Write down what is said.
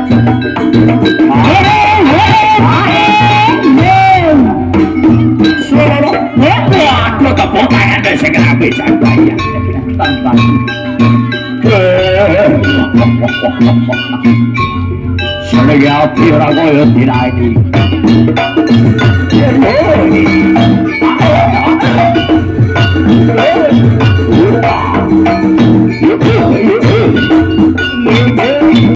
Aku kepotangan dari segala becan banyak tanpa Surya pira koyo dilagi.